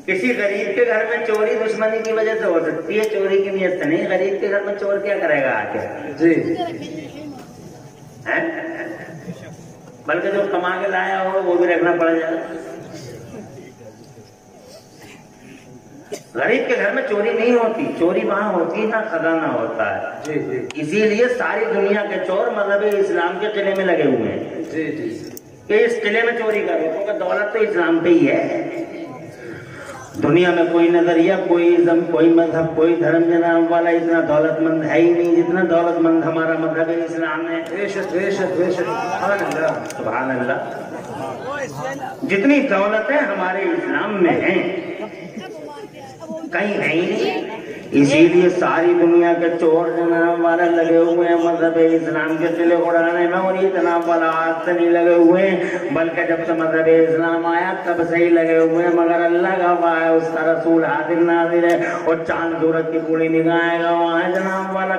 किसी गरीब के घर में चोरी दुश्मनी की वजह से हो सकती है, चोरी की नीयत से नहीं। गरीब के घर में चोर क्या करेगा आके जी, है? बल्कि जो कमा के लाया हो वो भी रखना पड़ जाएगा। गरीब के घर में चोरी नहीं होती, चोरी वहां होती है ना खजाना होता है। जी जी इसीलिए सारी दुनिया के चोर मजहब इस्लाम के किले में लगे हुए हैं जी जी कि इस किले में चोरी करो, क्योंकि दौलत तो इस्लाम पे ही है। दुनिया में कोई नजरिया, कोई इज्म, कोई मजहब, कोई धर्म जनाब वाला इतना दौलतमंद है ही नहीं जितना दौलतमंद हमारा मजहब इस्लाम है। बेशक बेशक बेशक, सुभान अल्लाह सुभान अल्लाह। जितनी दौलतें हमारे इस्लाम में हैं कहीं है ही नहीं। इसीलिए सारी दुनिया के चोर जनाब वाला लगे हुए हैं मजहब इस्लाम के किले उड़ाने में, और ये जनाब वाला आज से नहीं लगे हुए हैं, बल्कि जब से मजहब इस्लाम आया तब से ही लगे हुए हैं। मगर अल्लाह का वाह है, उसका रसूल हाजिर नाजिर है, और चांद सूरज की पूरी निगाहें गवाह है जनाब वाला।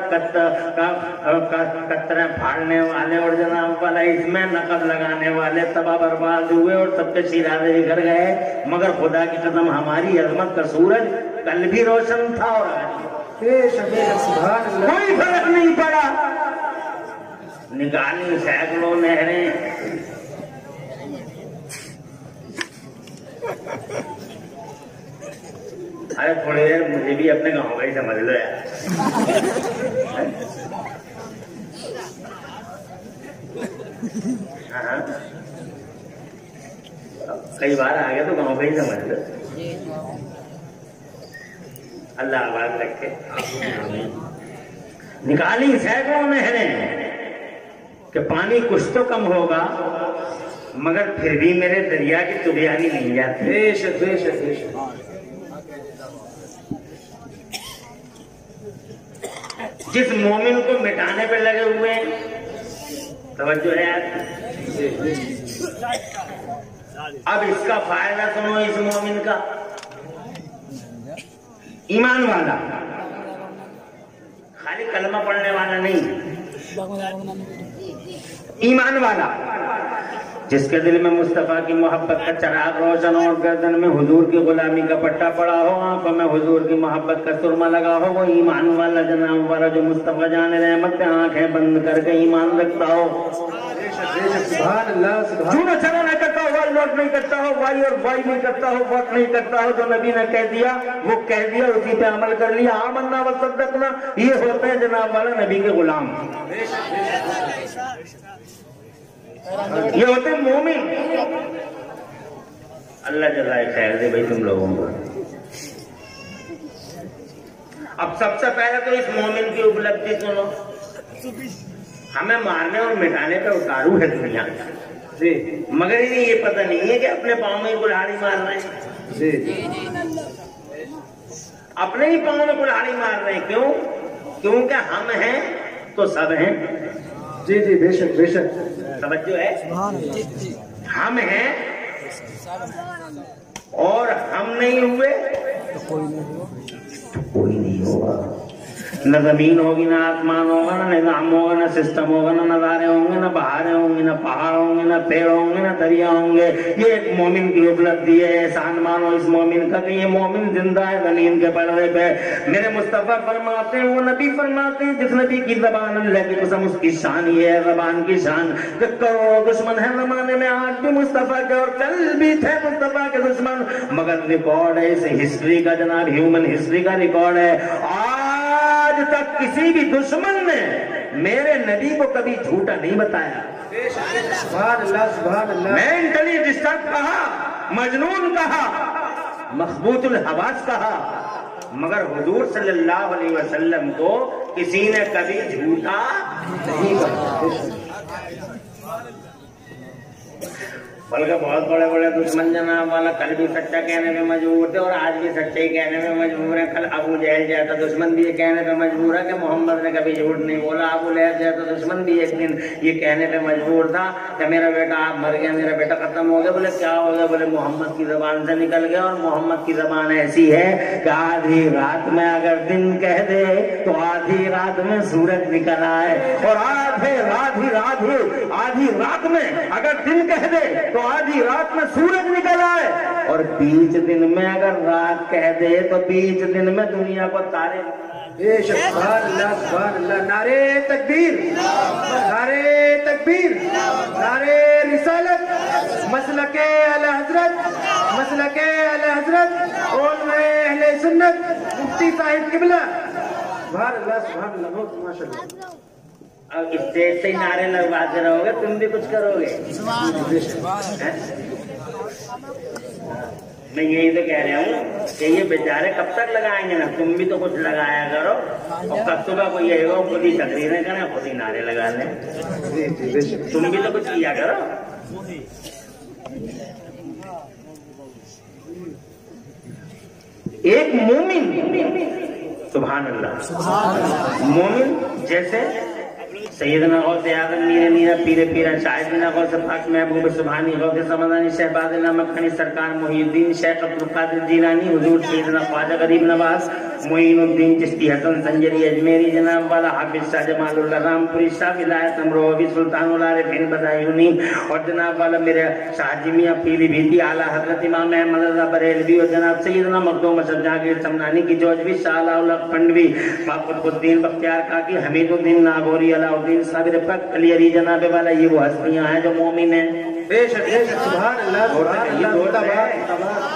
कतरे फाड़ने वाले और जनाब वाला इसमें नकद लगाने वाले तबाह बर्बाद हुए और सबके शिराजे बिखर गए। मगर खुदा की कसम हमारी अजमत का सूरज कल भी रोशन था और आज बेशक बेशक, सुभान अल्लाह। कोई फर्क नहीं पड़ा। निकाली सैकड़ों नहरें, अरे थोड़ी देर मुझे भी अपने गाँव का ही समझ लो यार। हाँ, कई बार आ गया तो गाँव का ही समझ लो। अल्लाह आवाज रखे। निकाली सैकड़ों नहरें कि पानी कुछ तो कम होगा, मगर फिर भी मेरे दरिया की तुबियानी नहीं जाती। बेशक बेशक बेशक, जिस मोमिन को मिटाने पे लगे हुए हैं, तवज्जो है यार। अब इसका फायदा सुनो, इस मोमिन का, ईमान वाला, खाली कलमा पढ़ने वाला नहीं, ईमान वाला, जिसके दिल में मुस्तफा की मोहब्बत का चराग रोशन और गर्दन में हुजूर की गुलामी का पट्टा पड़ा हो, आंखों में हुजूर की मोहब्बत का सुरमा लगा हो, वो ईमान वाला जनाब वाला जो मुस्तफा जाने रहमत पे आंखें बंद करके ईमान रखता हो। सुभान अल्लाह सुभान। झूठा चला नहीं करता हो, वाई नोट नहीं करता हो, वाई और वाई नहीं करता हो, वोट नहीं करता हो। जो नबी ने कह दिया वो कह दिया, उसी पे अमल कर लिया। आमन्ना व सद्दक़ना, ये होते हैं जनाब वाला नबी के गुलाम, ये होते हैं मोमिन। अल्लाह जज़ाए खैर दे भाई तुम लोगों को। अब सबसे पहले तो इस मोमिन की उपलब्धि सुनो। हमें मारने और मिटाने पे उतारू है दुनिया जी, मगर इन्हें ये पता नहीं है कि अपने पाँव में कुल्हाड़ी मार रहे हैं। जी अपने ही पाँव में कुल्हाड़ी मार रहे हैं। क्यों? क्योंकि हम हैं तो सब हैं। जी जी, बेशक बेशक, समझो है, हम हैं और हम नहीं हुए तो कोई नहीं होगा। न जमीन होगी, ना आसमान होगा, ना निजाम होगा, ना सिस्टम होगा, ना नजारे होंगे, ना बहारें होंगी, ना पहाड़ होंगे, ना पेड़ होंगे, ना दरिया होंगे। ये एक मोमिन की उपलब्धि है। एहसान मानो इस मोमिन का कि ये मोमिन जिंदा है जमीन के पर्दे पे। मेरे मुस्तफा फरमाते हैं, वो नबी फरमाते हैं जिस नबी की जबान अल्लाह की कसम उसकी शान ये है, जबान की शान कि करोड़ों दुश्मन है जमाने में, आज भी मुस्तफा के और कल भी थे मुस्तफा के दुश्मन, मगर रिकॉर्ड है इस हिस्ट्री का जनाब, ह्यूमन हिस्ट्री का रिकॉर्ड है। आज तक किसी भी दुश्मन ने मेरे नबी को कभी झूठा नहीं बताया। सुभान अल्लाह सुभान अल्लाह। मेंटली डिस्टर्ब कहा, मजनून कहा, मखबूतुल हवास कहा, मगर हुजूर सल्लल्लाहु अलैहि वसल्लम को किसी ने कभी झूठा नहीं कहा। बल्कि बहुत बड़े बड़े दुश्मन जनाब वाला कल भी सच्चा कहने में मजबूर थे और आज भी सच्चाई कहने में मजबूर है। कल अबू जहल जैसा दुश्मन भी ये कहने पे मजबूर है कि मोहम्मद ने कभी झूठ नहीं बोला। अबू लहब जैसा दुश्मन भी एक दिन ये कहने पे मजबूर था कि मेरा बेटा आप मर गया, मेरा बेटा खत्म हो गया। बोले क्या हो गया? बोले मोहम्मद की जबान से निकल गया। और मोहम्मद की जबान ऐसी है कि आधी रात में अगर दिन कह दे तो आधी रात में सूरज निकल आए, और आधी रात में अगर दिन कह दे तो تو آدھی رات میں سورج نکل آئے، اور بیچ دن میں اگر رات کہہ دے تو بیچ دن میں دنیا کو تارے. بے شک سبحان اللہ سبحان اللہ. نعرے تکبیر، نعرے تکبیر، نعرے رسالت، مسلک اعلی حضرت، مسلک اعلی حضرت، علماء اہل سنت، مفتی صاحب قبلہ. سبحان اللہ سبحان اللہ. بہت ماشاء اللہ. اب اسٹیج سے ہی نعرے لگواتے رہو گے، تم بھی کچھ کرو گے. میں یہی تو کہہ رہا ہوں کہ یہ بیچارے کب تک لگائیں گے نا، تم بھی تو کچھ لگایا کرو. اور کب صبح کو یہ ہو خود ہی تقریریں کریں، خود ہی نعرے لگا لیں. تم بھی تو کچھ کیا کرو. ایک مومن، سبحان اللہ، مومن جیسے سیدنا غوث اعظم میر میرا پیر پیرا شاہدنا غوث پاک محبوب سبحانی غوث سمدانی شہباز اللہ مکھنی سرکار محی الدین شیخ عبد القادر جیلانی حضور سیدنا خواجہ غریب نواز معین الدین چشتی حسن سنجری اجمیری جناب والا حافظ شاہ جمال اللہ رام پوری شاہ ولایت امروہی سلطان العارفین بدایونی، اور جناب والا میرے شاہ جمیہ پیلی بھیتی اعلیٰ حضرت امام احمد رضا بریلوی، اور جناب سیدنا مخدوم اشرف جہانگیر سمنانی کی جوجوی، شاہ علاء اللہ پنڈوی، قطب الدین بختیار کاکی، حمید الدین ناگوری، علاء الدین صابر پک، علی علی جناب والا. یہ وہ ہستیاں ہیں جو مومن ہیں. بے شک بے شک. سبحان اللہ سبحان اللہ.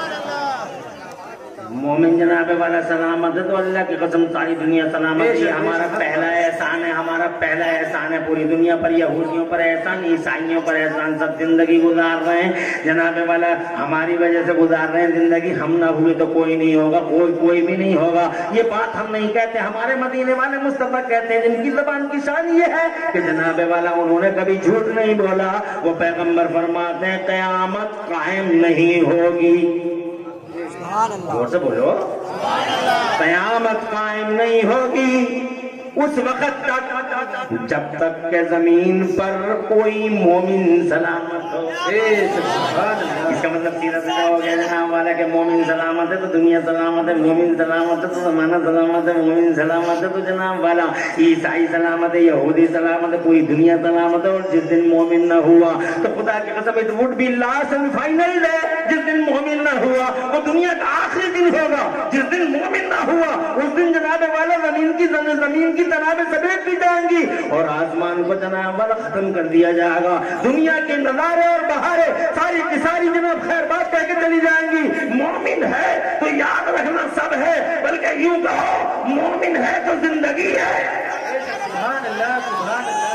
مومن جناب والا سلامت ہے، تو اللہ کی قسم ساری دنیا سلامت ہے. ہمارا پہلا احسان ہے، ہمارا پہلا احسان ہے. پوری دنیا پر یہودیوں پر احسان، عیسائیوں پر احسان، سب زندگی گزار رہے ہیں جناب والا، ہماری وجہ سے گزار رہے ہیں زندگی. ہم نہ ہوئے تو کوئی نہیں ہوگا، کوئی بھی نہیں ہوگا. یہ بات ہم نہیں کہتے، ہمارے مدینے والے مصطفیٰ کہتے ہیں، جن کی زبان کی شان یہ ہے کہ جناب والا انہوں نے کبھی جھوٹ نہیں بولا. وہ پیغمبر فرماتے ہیں قیامت قائم نہیں ہوگی. زور سے بولو، قیامت قائم نہیں ہوگی اس وقت تک جب تک کہ زمین پر کوئی مومن سلامت ہو. اس کا مطلب سیدھا سیدھا ہو گیا جناب والا کہ مومن سلامت ہے تو دنیا سلامت ہے، مومن سلامت ہے تو زمانہ سلامت ہے، مومن سلامت ہے تو جناب والا عیسائی سلامت ہے، یہودی سلامت ہے، پوری دنیا سلامت ہے. اور جس دن مومن نہ ہوا تو خدا کی قسم it would be last and final day. جس دن مومن نہ ہوا وہ دنیا کا آخری دن ہوگا. جس دن مومن نہ ہوا اس دن جناب والا زمین کی تنابیں سمیٹ دی جائیں گی اور آسمان کو جناب والا ختم کر دیا جائے گا. دنیا کے نظارے اور بہارے ساری کی ساری جناب خیر بات کہہ کے چلی جائیں گی. مومن ہے تو یاد رکھنا سب ہے، بلکہ یوں کہو مومن ہے تو زندگی ہے. سبحان اللہ سبحان اللہ.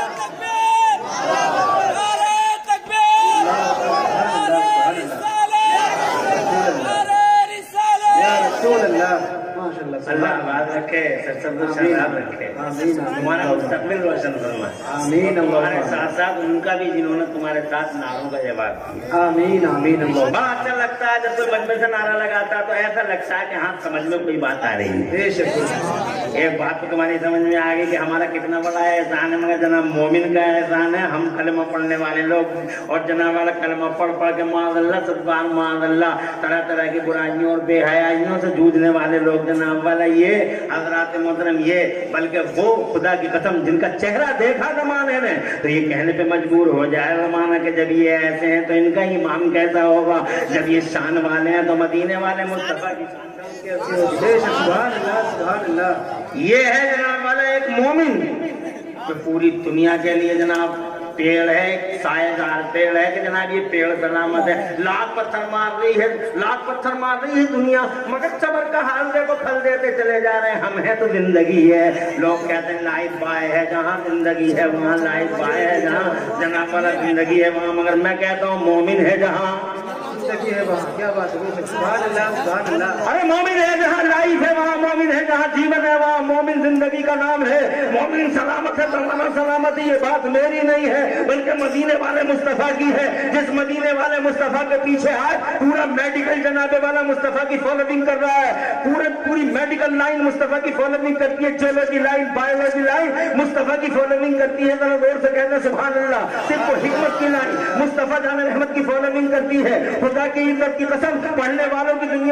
اللہ آباد رکھے، شاداب رکھے، تمہارا مستقبل روشن فرمائے. آمین. تمہارے ساتھ ساتھ ان کا بھی جنہوں نے تمہارے ساتھ نعروں کا جواب دیا. آمین آمین. بڑا اچھا لگتا ہے جب کوئی بچپن سے نعرہ لگاتا ہے تو ایسا لگتا ہے کہ ہاں سمجھ میں کوئی بات آ رہی ہے. ایک بات تو تمہاری سمجھ میں آ گئی کہ ہمارا کتنا بڑا احسان ہے، مگر جناب مومن کا احسان ہے. ہم کلمہ پڑھنے والے لوگ اور جناب والا کلمہ پڑھ کے معاذ اللہ ستبان معاذ اللہ طرح طرح کی برائیوں اور بے حیائیوں سے جوجھنے والے لوگ جناب والا یہ حضرات محترم یہ، بلکہ وہ خدا کی قسم جن کا چہرہ دیکھا زمانے نے تو یہ کہنے پہ مجبور ہو جائے زمانہ کہ جب یہ ایسے ہیں تو ان کا امام کیسا ہوگا. جب یہ شان والے ہیں تو مدینے والے مصطفیٰ کی سبحان اللہ سبحان اللہ. یہ ہے جناب والا ایک مومن جو پوری دنیا کے لیے جناب پیڑ ہے، سایہ دار پیڑ ہے کہ جناب یہ پیڑ سلامت ہے. لاکھ پتھر مار رہی ہے دنیا، مگر صبر کا حال دیکھو، پھل دیتے چلے جا رہے ہیں. ہم ہیں تو زندگی ہے. لوگ کہتے ہیں لائف بائے ہے، جہاں زندگی ہے وہاں لائف بائے ہے، جہاں جناب والا زندگی ہے وہاں. مگر میں کہتا ہوں مومن ہے جہاں زندگی ہے وہاں. کیا بات ہے. سبحان اللہ سبحان اللہ. ارے مومن ہے جہاں لائف ہے وہاں مومن ہے، جہاں جیون ہے وہاں مومن. زندگی کا نام ہے مومن. سلامت ہے زمانہ سلامت ہے. یہ بات میری نہیں ہے بلکہ مدینے والے مصطفیٰ کی ہے. جس مدینے والے مصطفیٰ کے پیچھے آج پورا میڈیکل جناب والا مصطفیٰ کی فالوئنگ کر رہا ہے. پوری میڈیکل لائن مصطفیٰ کی فالوئنگ کرتی ہے. Geology line, biology line Mustafa کی فالوئنگ کرتی ہے. ذرا زور سے کہنا سبحان اللہ. صرف حکمت کی لائن مصطفیٰ جان رحمت کی فالوئنگ کرتی ہے. خدا کی عزت کی قسم پڑھنے والوں کی دنیا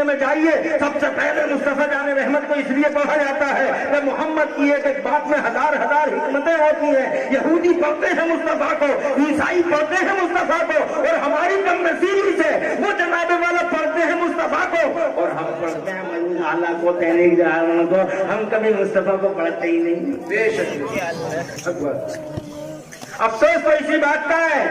دنیا میں جائیے سب سے پہلے مصطفیٰ جان رحمت کو اس لیے پڑھا جاتا ہے کہ محمد کی ایک ایک بات میں ہزار ہزار حکمتیں ہوتی ہیں. یہودی پڑھتے ہیں مصطفیٰ کو, عیسائی پڑھتے ہیں مصطفیٰ کو, اور ہماری کم نصیبی سے وہ جناب والا پڑھتے ہیں مصطفیٰ کو, اور ہم پڑھتے ہیں مجید اعلیٰ کو, تحریک جہان کو. ہم کبھی مصطفیٰ کو پڑھتے ہی نہیں. بے شک افسوس تو اسی بات کا ہے.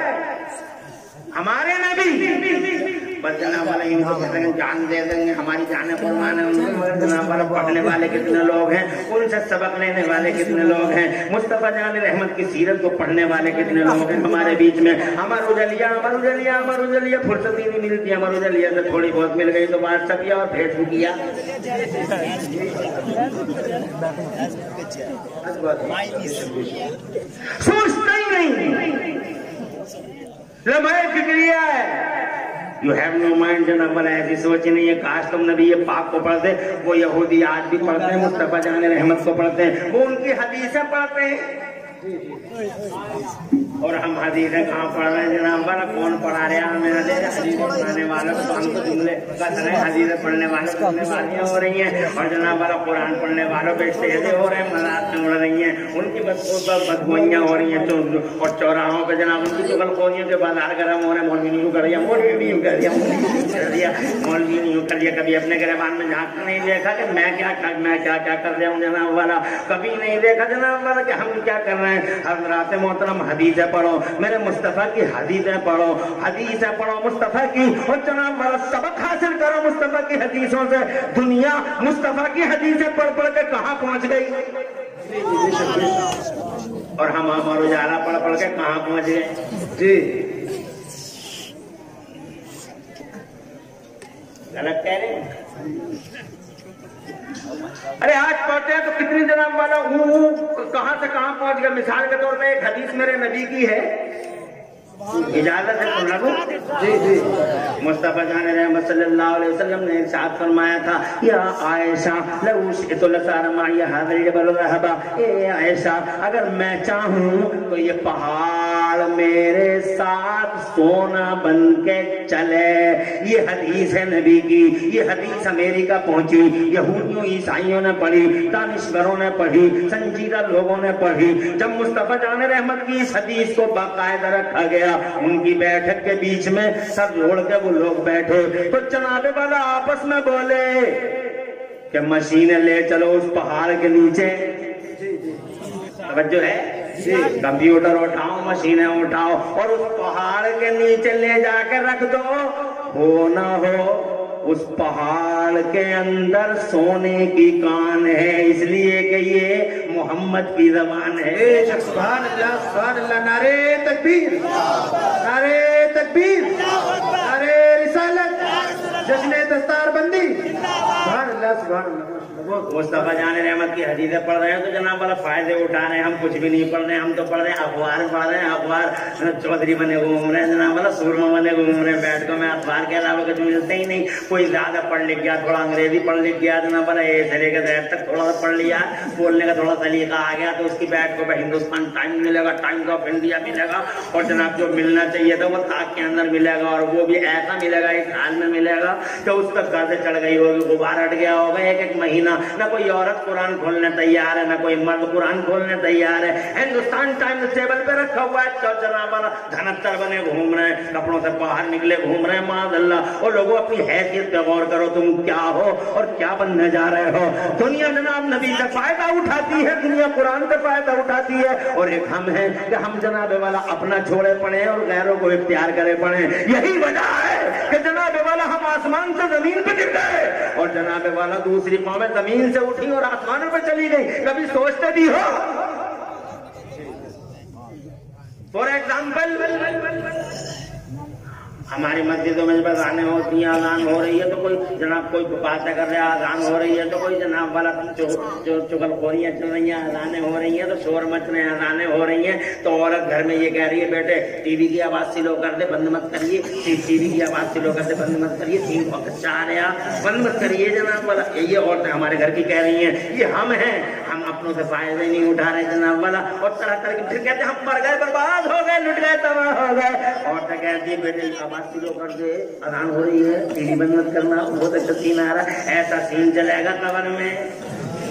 ہمارے نبی بس جناب والا ان کو کہتے ہیں جان دے دیں گے, ہماری جانیں قربان ہیں ان کے, مگر جناب والا پڑھنے والے کتنے لوگ ہیں, ان سے سبق لینے والے کتنے لوگ ہیں, مصطفیٰ جان رحمت کی سیرت کو پڑھنے والے کتنے لوگ ہیں ہمارے بیچ میں. ہمارا اجلیہ فرصت ہی نہیں ملتی. ہمارا اجلیہ سے تھوڑی بہت مل گئی تو واٹس ایپ کیا اور فیس بک کیا. سوچتا ہی نہیں, لمحہ فکریہ ہے. You have no mind جناب والا, ایسی سوچ نہیں ہے. کاش تم نبی پاک کو پڑھتے. وہ یہودی آج بھی پڑھتے ہیں, مصطفیٰ جان رحمت کو پڑھتے ہیں, وہ ان کی حدیثیں پڑھتے ہیں. اور ہم حدیثیں کہاں پڑھ رہے ہیں جناب والا؟ کون پڑھا رہے ہیں ہمیں حدیث پڑھنے والوں کو؟ ہم تو جملے کر رہے ہیں, حدیثیں پڑھنے والوں کو جملے بازیاں ہو رہی ہیں, اور جناب والا قرآن پڑھنے والوں پہ اسٹیجیں ہو رہے ہیں, مذاقیں اڑ رہی ہیں, ان کی بدگوئیاں ہو رہی ہیں, اور چوراہوں پہ جناب ان کی چغلخوریوں کے بازار گرم ہو رہے ہیں. مولوی نہیں کر دیا, مولوی نہیں کر دیا, مولوی نہیں کر دیا. کبھی اپنے گریبان میں جھانک کر نہیں دیکھا کہ میں کیا کر رہا ہوں جناب والا. کبھی نہیں دیکھا جناب والا کہ ہم کیا کر رہے ہیں. حضرات محترم حدیثیں پڑھو, میرے مصطفیٰ کی حدیثیں پڑھو, حدیثیں پڑھو مصطفیٰ کی, اور جناب والا سبق حاصل کرو مصطفیٰ کی حدیثوں سے. دنیا مصطفیٰ کی حدیثیں پڑھ پڑھ کے کہاں پہنچ گئی, اور ہم ہمارا اجالا پڑھ کے کہاں پہنچ گئے. جی غلط کہہ رہے ہیں. ارے آج پڑھتے ہیں تو کتنی جناب والا کہاں سے کہاں پہنچ گیا. مثال کے طور پہ ایک حدیث میرے نبی کی ہے, اجازت ہے سن لگو. جی مصطفیٰ جان رحمت صلی اللہ علیہ وسلم نے ارشاد فرمایا تھا, یا عائشہ لو شئت لصار معی ھذا الجبل ذھبا. اے عائشہ, اگر میں چاہوں تو یہ پہاڑ میرے ساتھ سونا بن کے چلے. یہ حدیث ہے نبی کی, یہ حدیث امریکہ پہنچی, یہودیوں عیسائیوں نے پڑھی, دانشوروں نے پڑھی, سنجیدہ لوگوں نے پڑھی. جب مصطفیٰ جان رحمت کی اس حدیث کو باقاعدہ رکھا گیا, ان کی بیٹھک کے بیچ میں سر جوڑ کے وہ لوگ بیٹھے, تو جناب والا آپس میں بولے کہ مشینیں لے چلو اس پہاڑ کے نیچے. توجہ ہے, کمپیوٹر اٹھاؤ, مشینیں اٹھاؤ, اور اس پہاڑ کے نیچے لے جا کے رکھ دو. ہو نہ ہو اس پہاڑ کے اندر سونے کی کان ہے, اس لیے کہ یہ محمد کی زبان ہے. سبحان اللہ, نعرے تکبیر, نعرے تکبیر, نعرے رسالت, جشن دستار بندی. سبحان اللہ. مصطفیٰ جان رحمت کی حدیثیں پڑھ رہے ہیں تو جناب والا فائدے اٹھا رہے ہیں. ہم کچھ بھی نہیں پڑھ رہے ہیں, ہم تو پڑھ رہے ہیں اخبار پڑھ رہے ہیں. اخبار چودھری بنے گھوم رہے ہیں جناب والا, سورما بنے گھوم رہے ہیں. بیٹھ کر میں اخبار کے علاوہ کچھ ملتے ہی نہیں. کوئی زیادہ پڑھ لکھ گیا, تھوڑا انگریزی پڑھ لکھ گیا جناب والا, ایک طریقے سے تک تھوڑا سا پڑھ لیا, بولنے کا تھوڑا طریقہ آ گیا, تو اس کی بیٹھ کو ہندوستان ٹائم ملے گا, ٹائمز آف انڈیا ملے گا, اور جناب جو ملنا چاہیے تھا وہ تاک کے اندر ملے گا, اور وہ بھی ایسا ملے گا, ایک حال میں ملے گا کہ اس تک گردے چڑھ گئی ہوگی, غبار ہٹ گیا ہوگا. ایک مہینہ نہ کوئی عورت قرآن کھولنے تیار ہے, نہ کوئی مرد قرآن کھولنے تیار ہے. ہندوستان ٹائمز ٹیبل پہ رکھا ہوا ہے, جناب والا دھنتر بنے گھوم رہے ہیں, کپڑوں سے باہر نکلے گھوم رہے ہیں. معاذ اللہ. اور لوگوں اپنی حیثیت پہ غور کرو, تم کیا ہو اور کیا بننے جا رہے ہو. دنیا جناب نبی سے فائدہ اٹھاتی ہے, دنیا قرآن سے فائدہ اٹھاتی ہے, اور ایک ہم ہیں کہ ہم جناب والا اپنا چھوڑے پڑے اور غیروں کو اختیار کرے پڑے. یہی وجہ ہے کہ جناب والا ہم آسمان سے زمین پہ گر گئے, اور جناب والا دوسری قومیں زمین سے اٹھی اور آسمانوں پہ چلی گئی. کبھی سوچتے بھی ہو؟ فور ایگزامپل, ہماری مسجدوں میں جب اذانیں ہوتی ہیں, اذان ہو رہی ہے تو کوئی جناب کوئی باتیں کر رہا ہے, اذان ہو رہی ہے تو کوئی جناب والا چغلخوریاں چل رہی ہیں, اذانیں ہو رہی ہیں تو شور مچ رہے ہیں, اذانیں ہو رہی ہیں تو عورت گھر میں یہ کہہ رہی ہے, بیٹے ٹی وی کی آواز سلو کر دے, بند مت کریے, ٹی وی کی آواز سلو کر دے, بند مت کریے, 3 وقت چاہ رہے ہیں, بند مت کریے جناب والا. یہ عورتیں ہمارے گھر کی کہہ رہی ہیں. یہ ہم ہیں, ہم हम अपनों से फायदे नहीं उठा रहे जनाब वाला, और तरह तरह की फिर कहते हम मर गए, बर्बाद हो गए, लुट गए, तबाह हो गए। और तो कहती बेटे आवाज स्लो कर दे, अजान हो रही है, टीवी बंद मत करना, बहुत अच्छा सीन आ रहा है। ऐसा सीन चलेगा कब्र में,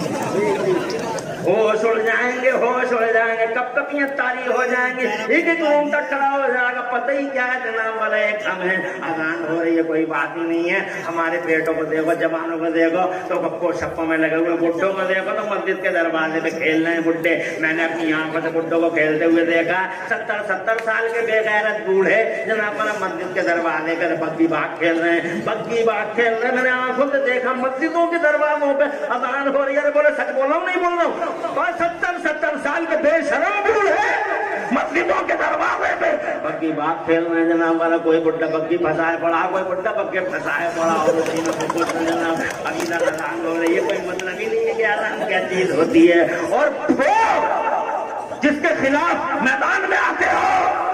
होश उड़ जाएंगे, होश उड़ जाएंगे, कब कपियां तारी हो जाएंगी, एक एक रूम तक खड़ा हो जाएगा, पता ही क्या है जनाब वाला। एक हम है, अजान हो रही है, कोई बात ही नहीं है। हमारे पेटों को देखो, जवानों को देखो तो गप्पो शप्पो में लगे हुए, बुड्ढों को देखो तो मस्जिद के दरवाजे पे खेल रहे हैं बुड्ढे। मैंने अपनी आंखों से बुड्ढों को खेलते हुए देखा। 70-70 साल के बेगैरत बूढ़े जनाब वाला मस्जिद के दरवाजे पे बग्गी बाग खेल रहे हैं, बग्गी बाग खेल रहे हैं। मैंने आंखों से देखा मस्जिदों के दरवाजों पे अजान हो रही है। बोले सच बोल रहा हूँ नहीं बोल रहा हूँ, 70-70 साल के बेशरम बूढ़े मस्जिदों के दरवाजे पे बग्गी बाग खेल रहे हैं जनाब वाला। कोई बुड्ढा बग्गी फंसाए पड़ा, कोई बुड्ढा बग्गे फंसाए पड़ा, और जनाब अभी तक अजान हो रही है। कोई मतलब ही नहीं है कि अजान क्या चीज होती है। और जिसके खिलाफ मैदान में आते हो,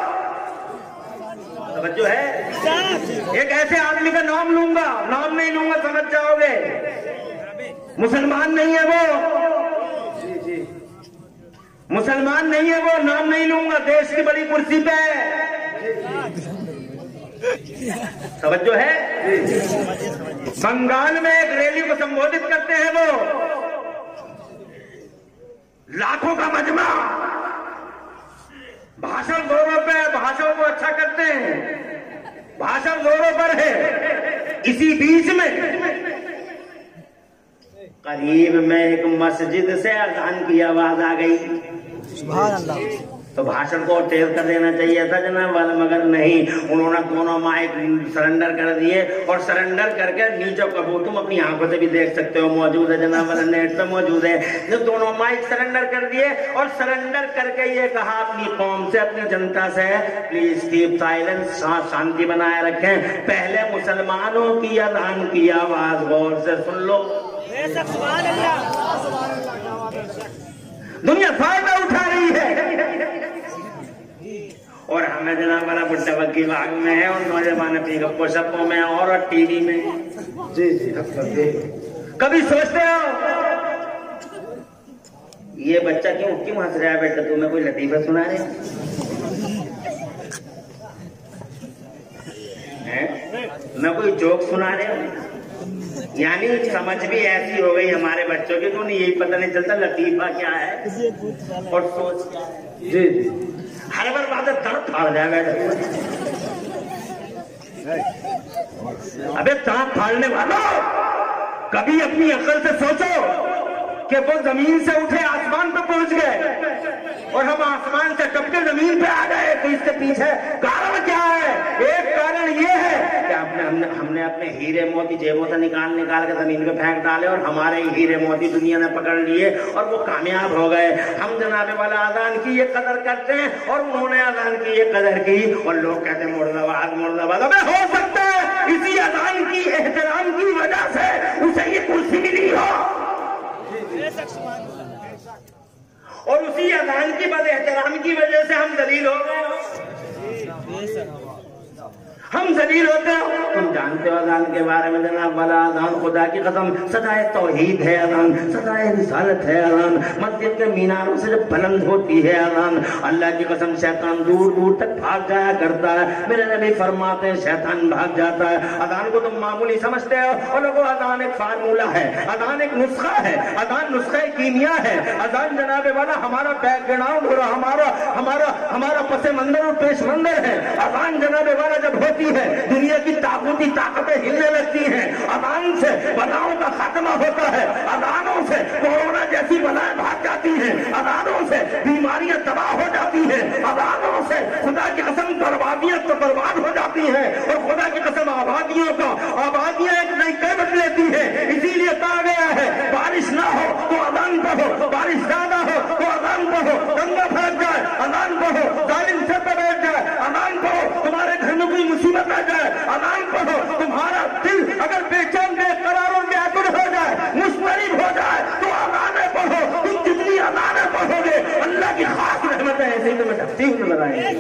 जो है एक ऐसे आदमी का नाम लूंगा, नाम नहीं लूंगा, समझ जाओगे, मुसलमान नहीं है वो, मुसलमान नहीं है वो, नाम नहीं लूंगा, देश की बड़ी कुर्सी पे समझ जो है। बंगाल में एक रैली को संबोधित करते हैं वो, लाखों का मजमा, भाषण जोरों पे, भाषण को अच्छा करते हैं, भाषण जोरों पर है। इसी बीच में करीब में एक मस्जिद से अजान की आवाज आ गई। सुभान अल्लाह। तो भाषण को तेज कर देना चाहिए था जनाब वाला, मगर नहीं, उन्होंने दोनों माइक सरेंडर कर दिए। और सरेंडर करके नीचे कबूल, तुम अपनी आंखों से भी देख सकते हो, मौजूद है जनाब वाला, नेट पे मौजूद है। जो दोनों माइक सरेंडर कर दिए और सरेंडर करके ये कहा अपनी कौम से, अपनी जनता से, प्लीज कीप साइलेंस, शांति बनाए रखें। पहले मुसलमानों की अजान की आवाज गौर से सुन लो। दुनिया फायदा उठा रही है और हमें जनाब वाला बुड्ढा बग्गी बाग में है, और नौजवान अपनी गप्पो शप्पो में और टीवी में। जी जी, कभी सोचते हो ये बच्चा क्यों क्यों हंस रहा है बेटा, तुम्हें कोई लतीफा सुना रहे हैं, मैं कोई जोक सुना रहे हूँ? यानी समझ भी ऐसी हो गई हमारे बच्चों की, तो उन्हें यही पता नहीं चलता लतीफा क्या है और सोच क्या है। जी जी, हर बार बात दर्द फाड़ जाएगा। अबे दांत फाड़ने वालों, कभी अपनी अकल से सोचो कि वो जमीन से उठे आसमान पे पहुंच गए और हम आसमान से टप के जमीन पे आ गए, तो इसके पीछे कारण क्या है? एक कारण ये है कि हमने अपने हीरे मोती जेबों से निकाल के जमीन पे फेंक डाले और हमारे हीरे मोती दुनिया ने पकड़ लिए और वो कामयाब हो गए। हम जनाबे वाला अजान की ये कदर करते हैं और उन्होंने अजान की ये कदर की, और लोग कहते हैं मुर्दाबाद मुर्दाबाद। अबे हो सकता है इसी अजान की एहतराम की वजह से उसे ये कुर्सी मिली हो, और उसी अजान की बद एहतराम की वजह से हम दलील हो गए, हम जलील होते हैं। तुम जानते हो अजान के बारे में जनाब वाला, अजान खुदा की कसम सदाए तौहीद है, अजान सदाए रिसालत है, अजान मस्जिद के मीनारों से जब बुलंद होती है अजान, अल्लाह की कसम शैतान दूर दूर तक भाग जाया करता है। मेरे नबी फरमाते हैं शैतान भाग जाता है। अजान को तुम मामूली समझते हो, और लोगों अजान एक फार्मूला है, अजान एक नुस्खा है, अजान नुस्खा कीमिया है। अजान जनाबे वाला हमारा बैकग्राउंड और हमारा पस मंजर और पेश मंजर है। अजान जनाबे वाला जब होती है दुनिया की ताकूती ताकतें हिलने लगती हैं। अजान से बलाओं का खात्मा होता है, अजानों से कोरोना जैसी बलाएं भाग जाती हैं, अजानों से बीमारियां तबाह हो जाती हैं, अजानों से खुदा की कसम बर्बादियां तो बर्बाद हो जाती हैं, और खुदा की कसम आबादियां एक नई कैबट लेती है। इसीलिए कहा गया है बारिश ना हो तो अजान पढ़ो, बारिश ज्यादा हो तो अजान पढ़ो, गंगा फैल जाए अजान पढ़ो, जालिम सर पे बैठ जाए अजान पढ़ो, तुम्हारे घर में कोई मुसीबत आ जाए अजान पढ़ो, तुम्हारा दिल अगर बेचैन बेकरार और व्याकुल हो जाए, मुस्तरिब हो जाए तो अजान पढ़ो। तुम जितनी अजान पढ़ोगे अल्लाह की खास रहमत है ऐसे ही तुम्हें ढकती हुई नजर आएगी।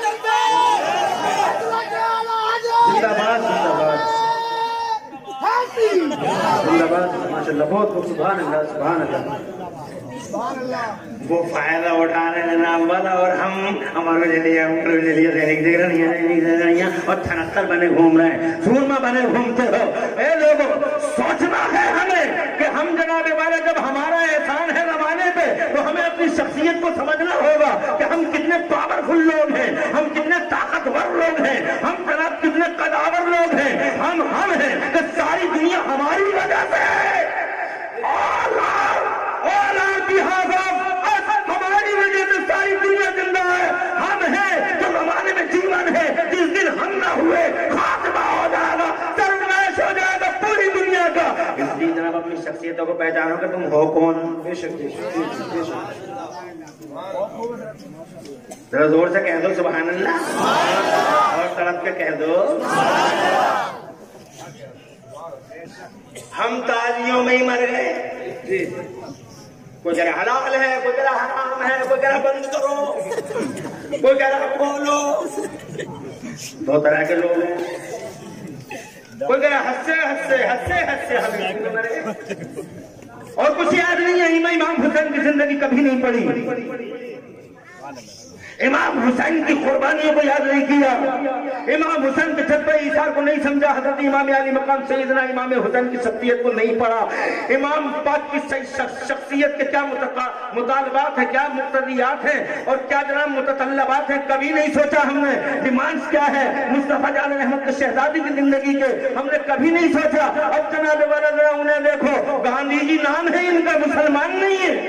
जिंदाबाद जिंदाबाद। زندہ باد ماشاء اللہ بہت خوب سبحان اللہ سبحان اللہ وہ فائدہ اٹھا رہے ہیں نام والا اور ہم ہمارے ذریعے اور 73 بنے گھوم رہے ہیں سورما بنے گھومتے ہو. اے لوگوں سوچنا ہے ہمیں کہ ہم جناب والے جب ہمارا احسان ہے زمانے پہ تو ہمیں اپنی شخصیت کو سمجھنا ہوگا کہ ہم کتنے پاورفل لوگ ہیں, ہم کتنے طاقتور لوگ ہیں, ہم جناب کتنے قداور لوگ ہیں. ہم ہیں کہ ساری دنیا ہماری وجہ سے ہے. ہماری وجہ سے ساری دنیا زندہ ہے. ہم ہیں جو زمانے میں جیون ہے, جس دن ہم نہ ہوئے خاتمہ ہو جائے گا, سرناش ہو جائے گا پوری دنیا کا. اس لیے جناب اپنی شخصیتوں کو پہچانو کہ تم ہو کون. بے شک بے شک بے شک. ذرا زور سے کہہ دو سبحان اللہ, اور تڑپ کے کہہ دو. ہم تازیوں میں ہی مر گئے. کوئی کہہ رہا حلال ہے, کوئی کہہ رہا حرام ہے, کوئی کہہ رہا بند کرو, کوئی کہہ رہا کھولو. 2 طرح کے لوگ ہیں. کوئی کہہ رہا ہنسے ہم مرے. اور کچھ یاد نہیں ہے امام حسین کی زندگی کبھی نہیں پڑھی, امام حسین کی قربانیوں کو یاد نہیں کیا, امام حسین کے جذبہ ایثار کو نہیں سمجھا, حضرت امام علی مقام سیدنا امام حسین کی شخصیت کو نہیں پڑھا, امام پاک کی شخصیت کے کیا مطالبات ہیں, کیا مقتضیات ہیں اور کیا جناب متطلبات ہیں کبھی نہیں سوچا ہم نے. ڈیمانڈز کیا ہے مصطفیٰ جان احمد کے شہزادی کی زندگی کے ہم نے کبھی نہیں سوچا. اب جناب والا ذرا انہیں دیکھو, گاندھی جی نام ہے ان کا, مسلمان نہیں ہے.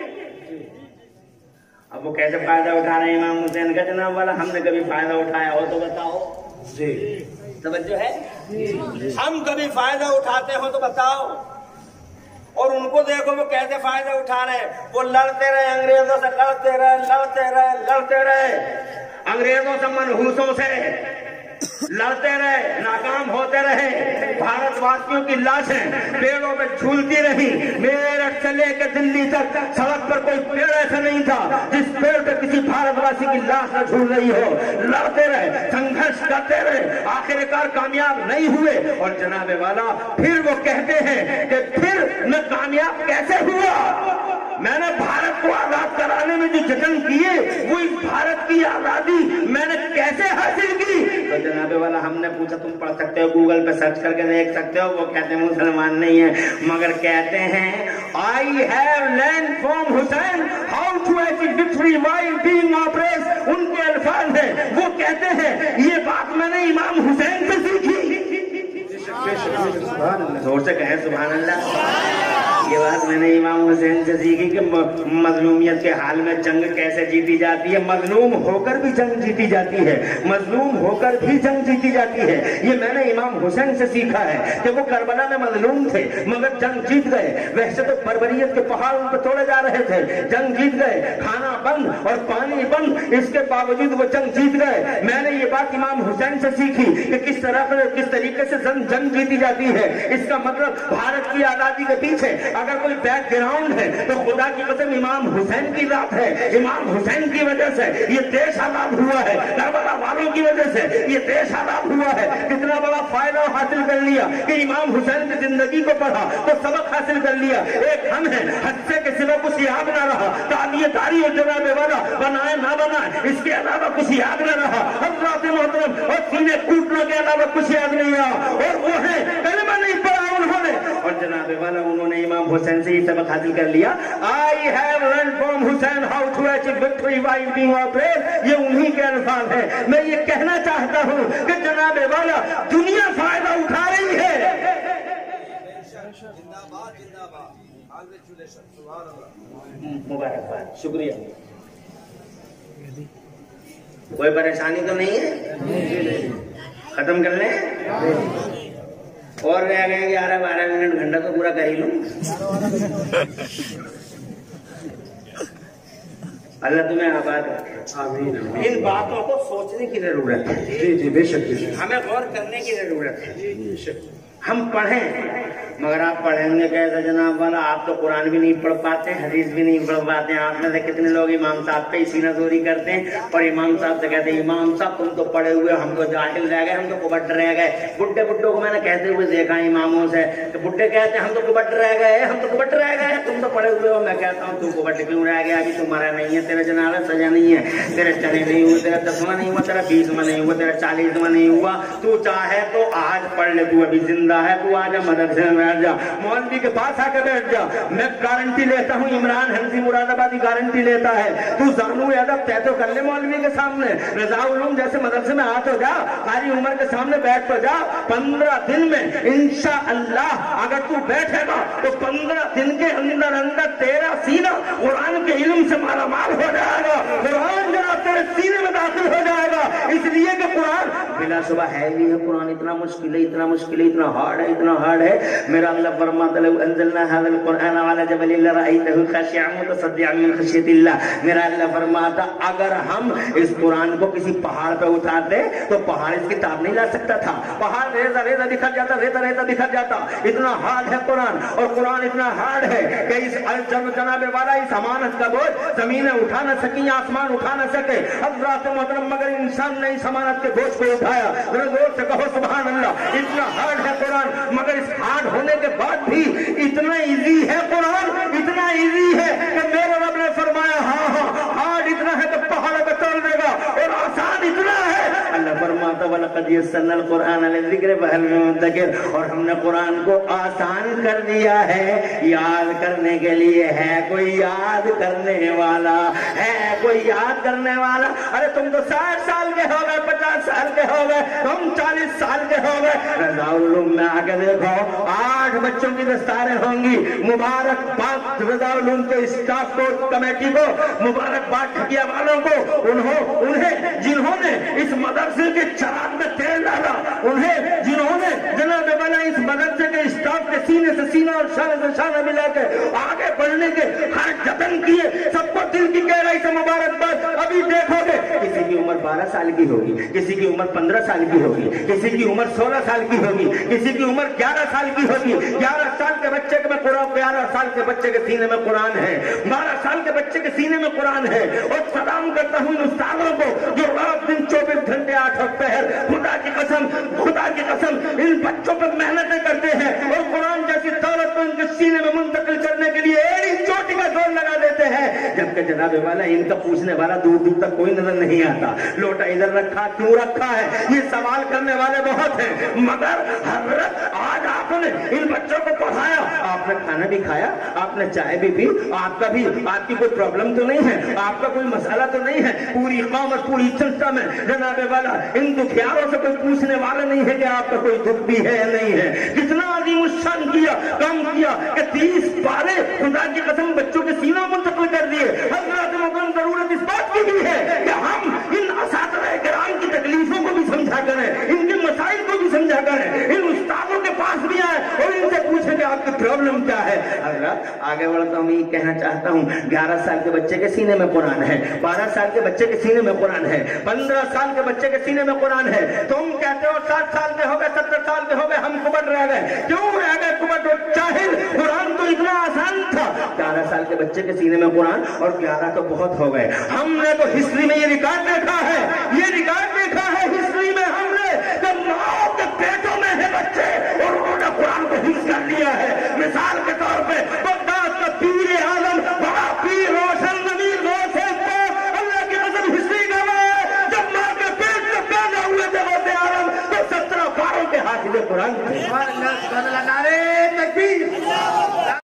اب وہ کیسے فائدہ اٹھا رہے ہیں امام حسین کا جناب والا؟ ہم نے کبھی فائدہ اٹھایا ہو تو بتاؤ. جی توجہ ہے, ہم کبھی فائدہ اٹھاتے ہو تو بتاؤ. اور ان کو دیکھو وہ کیسے فائدہ اٹھا رہے ہیں. وہ لڑتے رہے انگریزوں سے, لڑتے رہے انگریزوں سے, منحوسوں سے لڑتے رہے, ناکام ہوتے رہے. بھارت واسیوں کی لاشیں پیڑوں پہ جھولتی رہی. میرٹھ سے لے کے دلی تک سڑک پر کوئی پیڑ ایسا نہیں تھا جس پیڑ پہ کسی بھارت واسی کی لاش نہ جھول رہی ہو. لڑتے رہے, سنگھرش کرتے رہے, آخرکار کامیاب نہیں ہوئے. اور جناب والا پھر وہ کہتے ہیں کہ پھر میں کامیاب کیسے ہوا؟ میں نے بھارت کو آزاد کرانے میں جو جتن کیے وہ اس بھارت کی آزادی میں نے کیسے حاصل کی؟ تو جناب والا ہم نے پوچھا تم پڑھ سکتے ہو, گوگل پہ سرچ کر کے دیکھ سکتے ہو. وہ کہتے ہیں مسلمان نہیں ہے, مگر کہتے ہیں I have learned from Hussein how to achieve victory while being oppressed. ان کے الفاظ ہیں, وہ کہتے ہیں یہ بات میں نے امام حسین سے سیکھی. زور سے کہیں سبحان اللہ. یہ بات میں نے امام حسین سے سیکھی کہ مظلومیت کے حال میں جنگ کیسے جیتی جاتی ہے. مظلوم ہو کر بھی جنگ جیتی جاتی ہے, مظلوم ہو کر بھی جنگ جیتی جاتی ہے. یہ میں نے امام حسین سے سیکھا ہے کہ وہ کربلا میں مظلوم تھے مگر جنگ جیت گئے. وحشت و بربریت کے پہاڑ ان پہ توڑے جا رہے تھے, جنگ جیت گئے. کھانا بند اور پانی بند, اس کے باوجود وہ جنگ جیت گئے. میں نے یہ بات امام حسین سے سیکھی کہ کس طریقے سے جنگ جیتی جاتی ہے. اس کا مطلب بھارت کی آزادی کے پیچھے اگر کوئی بیک گراؤنڈ ہے تو خدا کی قسم امام حسین کی ذات ہے. امام حسین کی وجہ سے یہ دیش آزاد ہوا ہے, کربلا والوں کی وجہ سے یہ دیش آزاد ہوا ہے. کتنا بڑا فائدہ حاصل کر لیا کہ امام حسین کی زندگی کو پڑھا تو سبق حاصل کر لیا. ایک ہم ہیں, حصے کے سوا کچھ یاد نہ رہا. تعلیہ داری اور جناب والا بنائے نہ بنائے اس کے علاوہ کچھ یاد نہ رہا. حضرات محترم اور سینے کوٹنے کے علاوہ کچھ یاد نہیں رہا. اور وہ ہے کلمہ نہیں پڑھا انہوں نے, اور جناب والا انہوں نے امام حسین سے یہ سبق حاصل کر لیا. I have learned from Hussein how to achieve victory while being oppressed. یہ انہی کے الفاظ ہیں. میں یہ کہنا چاہتا ہوں کہ جناب والا دنیا فائدہ اٹھا رہی ہے. مبارکباد, شکریہ. کوئی پریشانی تو نہیں ہے؟ ختم کر لیں اور رہ گئے 11-12 منٹ, گھنٹہ تو پورا کر ہی لوں. اللہ تمہیں آباد رکھے. आमीन। इन बातों को सोचने की जरूरत है। जी जी बेशक बेशक। हमें गौर करने की जरूरत है। बेशक। हम पढ़ें, मगर आप पढ़ेंगे कैसे जनाब वाला? आप तो कुरान भी नहीं पढ़ पाते, हदीस भी नहीं पढ़ पाते। आप में से कितने लोग इमाम साहब पे सीनाजोरी करते हैं और इमाम साहब से कहते हैं इमाम साहब तुम तो पढ़े हुए, हम तो जाहिल रह गए, हम तो कुबट रह गए। बुड्ढे बुड्ढों को मैंने कहते हुए देखा इमामों से, तो बुड्ढे कहते हैं हम तो कुबट रह गए, हम तो कुबट रह गए, तुम तो पढ़े हुए हो। मैं कहता हूँ तू कुबट क्यों रह गया? अभी तुम्हारा नहीं है, तेरे जनाब सजा नहीं है, तेरे चने नहीं हुए, तेरा 10वां नहीं हुआ, तेरा 20वां नहीं हुआ, तेरा 40वां नहीं हुआ। तू चाहे तो आज पढ़ ले, तू अभी जिंदा है, तू आजा मदरसे में बैठ जा, मौलवी के पास आकर बैठ जा। मैं गारंटी लेता हूँ, इमरान हंसी मुरादाबादी गारंटी लेता है, तू जानू अदब तय तो कर ले मौलवी के सामने। रजा उलूम जैसे मदरसे में आ तो जा, कारी उम्र के सामने बैठ तो जा। 15 दिन में इंशाअल्लाह अगर तू बैठेगा तो 15 दिन के अंदर अंदर तेरा सीना कुरान के इल्म से मालामाल हो जाएगा, कुरान जनाब तेरे सीने में दाखिल हो जाएगा। इसलिए कि कुरान बिला सुबह है ही है। कुरान इतना मुश्किल है, इतना मुश्किल है, इतना हार्ड है, इतना हार्ड है। मेरा अल्लाह फरमाता है अंज़लना हाज़ल कुरआन अला जबलिन लरअयतहु ख़ाशिअन मुतसद्दिअन मिन ख़श्यतिल्लाह। मेरा अल्लाह फरमाता अगर हम इस कुरान को किसी पहाड़ पे उतारते तो पहाड़ इसकी ताब नहीं ला सकता था। पहाड़ रेजा रेजा दिखा जाता, रेता रेता दिखा जाता। इतना हार्ड है कुरान, और कुरान इतना हार्ड है कि इस जनाबे वाला इस अमानत का बोझ जमीनें उठा न सकी, आसमान उठा न सके। हज़रात मोहतरम मगर इंसान ने इस अमानत के बोझ को उठाया। जोर से कहो सुभान अल्लाह। इतना हार्ड है कुरान, मगर इस हार्ड होने के बाद भी इतना इजी है कुरान, इतना इजी है कि मेरे रब ने फरमाया हाँ हाँ हार्ड इतना है कि पहाड़ पे तोड़ देगा, और आसान इतना है। अल्लाह फरमाता वलक़द यस्सरनल कुरआन लिज़िक्र फहल मिन मुद्दकिर। और हमने कुरान को आसान कर दिया है याद करने के लिए। है कोई याद करने वाला? है कोई याद करने वाला? अरे तुम तो 60 साल के हो गए, 50 साल के हो गए, तुम 40 साल के हो गए। रज़ाउल में आके देखो 8 बच्चों की दस्तारें होंगी। मुबारकबाद रज़ाउल के स्टाफ को, कमेटी को, मुबारकबाद ठकिया वालों को, उन्हें जिन्होंने इस मदरसे के चिराग में तेल डाला, उन्हें जिन्होंने जनाब वाला इस मदरसे के स्टाफ के सीने से सीना और शान से शाना मिला के आगे बढ़ने के हर जतन किए, सबको दिल की गहराई से मुबारकबाद। अभी देखोगे किसी की उम्र 12 साल की होगी, किसी की उम्र 15 साल की होगी, किसी की उम्र 16 साल की होगी, किसी की उम्र 11 साल की होगी। 11 साल के बच्चे के कुरान, 11 साल के बच्चे के सीने में कुरान है, 12 साल के बच्चे के सीने में कुरान है। और सलाम करता हूँ इन उस्तादों को जो रात दिन 24 घंटे 8 पहर खुदा की कसम इन बच्चों पर मेहनतें करते हैं, और कुरान जैसी दौलत को इनके सीने में मुंतकिल करने के लिए एड़ी चोटी का जोर लगा देते हैं। जबकि जनाबे वाला इनका पूछने वाला दूर दूर तक कोई नजर नहीं आता। लोटा इधर रखा, क्यों रखा है, ये सवाल करने वाले बहुत हैं। मगर हजरत आज आपने इन बच्चों को पढ़ाया, आपने खाना भी खाया, आपने चाय भी पी, आपकी कोई प्रॉब्लम तो नहीं है, आपका कोई मसाला तो नहीं है। पूरी कौम और पूरी जनता में जनाबे वाला इन दुखियारों से कोई पूछने वाला नहीं है कि आपका कोई दुख भी है या नहीं है। कितना अजीम शान किया, काम किया कि 30 पारे खुदा की कसम बच्चों के सीनों मुंतकिल कर दिए। हज़रत मोहतरम जरूरत इस बात की भी है कि हम इन असातिज़ाए किराम की तकलीफों को भी समझा करें, इनके मसाइल को भी समझा करें, इन उस्तादों के पास भी आए और इनसे पूछें कि आपकी प्रॉब्लम क्या है। हज़रत आगे बढ़ता हूँ, ये कहना चाहता हूँ 11 साल के बच्चे के सीने में कुरान है, 12 साल के बच्चे के सीने में कुरान है, 15 साल के बच्चे के सीने में कुरान है। तुम कहते हो 60 साल के हो गए, 70 साल के हो गए, हम कुबट रह गए। क्यों रह गए कुबट और जाहिल? कुरान तो इतना आसान था। 11 साल के बच्चे के सीने में कुरान, और 11 तो बहुत हो गए। हमने तो हिस्ट्री में ये रिकॉर्ड देखा है, ये रिकॉर्ड देखा है हिस्ट्री में हमने, जब माओ के पेटों में है बच्चे और उन्होंने कुरान को हिफ्ज़ कर लिया है। मिसाल के तौर पे बगदाद का पीर आलम, बड़ा पीर रोशन ज़मीर गौस है, अल्लाह की कसम हिस्ट्री गवाह है, जब माँ के पेट में पैदा हुए थे गौस आलम तो 17 पारों के हाथ में कुरान थे। नारे तकबीर।